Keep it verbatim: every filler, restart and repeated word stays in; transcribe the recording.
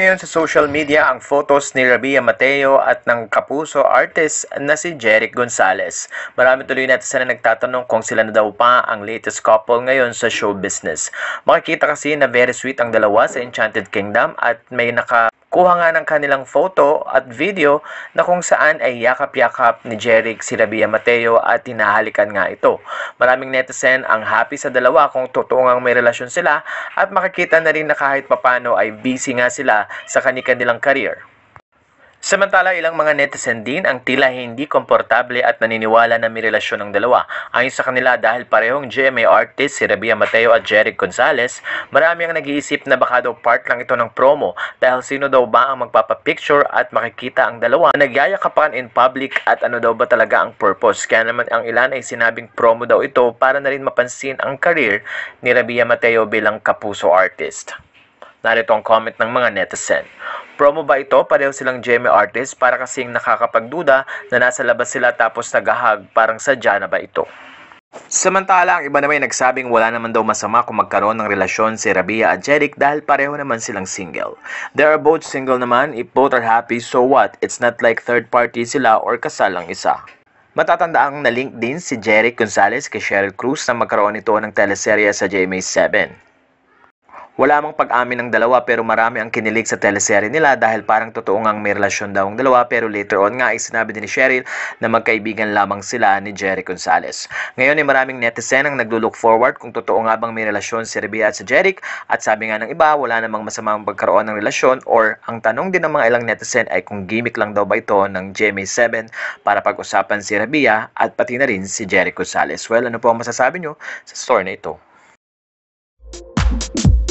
ngayon sa social media ang photos ni Rabiya Mateo at ng kapuso artist na si Jeric Gonzales. Marami tuloy natin na nagtatanong kung sila na daw pa ang latest couple ngayon sa show business. Makikita kasi na very sweet ang dalawa sa Enchanted Kingdom at may naka kuha nga ng kanilang photo at video na kung saan ay yakap-yakap ni Jeric si Rabiya Mateo at hinahalikan nga ito. Maraming netizen ang happy sa dalawa kung totoo ngang may relasyon sila at makikita na rin na kahit papano ay busy nga sila sa kanilang career. Samantala, ilang mga netizen din ang tila hindi komportable at naniniwala na may relasyon ng dalawa. Ayon sa kanila, dahil parehong G M A artist si Rabiya Mateo at Jeric Gonzales, marami ang nag-iisip na baka daw part lang ito ng promo dahil sino daw ba ang magpapapicture at makikita ang dalawa na nagyayakapan in public at ano daw ba talaga ang purpose. Kaya naman ang ilan ay sinabing promo daw ito para na rin mapansin ang career ni Rabiya Mateo bilang kapuso artist. Narito ang comment ng mga netizen. Promo ba ito? Pareho silang G M A artist para kasing nakakapagduda na nasa labas sila tapos nagahag, parang sadya na ba ito? Samantala, ang iba naman ay nagsabing wala naman daw masama kung magkaroon ng relasyon si Rabiya at Jeric dahil pareho naman silang single. They are both single naman, if both are happy, so what? It's not like third party sila or kasal ang isa. Matatandaang na-link din si Jeric Gonzales kay Cruz na magkaroon ito ng teleserye sa G M A seven. Wala mang pag-amin ng dalawa pero marami ang kinilig sa teleserye nila dahil parang totoo ngang may relasyon daw ang dalawa pero later on nga ay sinabi din ni Cheryl na magkaibigan lamang sila ni Jeric Gonzales. Ngayon ay maraming netizen ang naglo-look forward kung totoo nga bang may relasyon si Rabiya at si Jeric at sabi nga ng iba wala namang masamang pagkaroon ng relasyon or ang tanong din ng mga ilang netizen ay kung gimmick lang daw ba ito ng G M A seven para pag-usapan si Rabiya at pati na rin si Jeric Gonzales. Well, ano po ang masasabi nyo sa story na ito?